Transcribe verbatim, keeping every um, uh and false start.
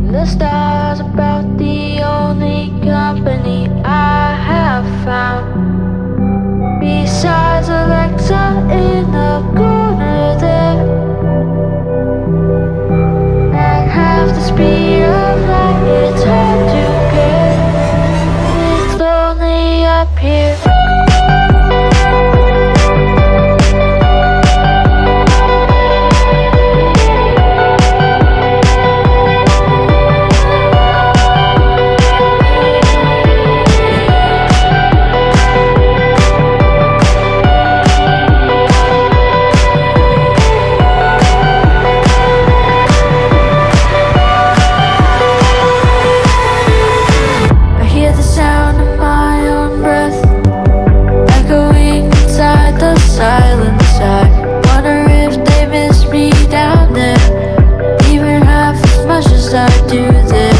The stars about the only company I have found, besides Alexa in the corner there. At half the speed of light, it's hard to get. It's lonely up here. Silence, I wonder if they miss me down there, even half as much as I do this.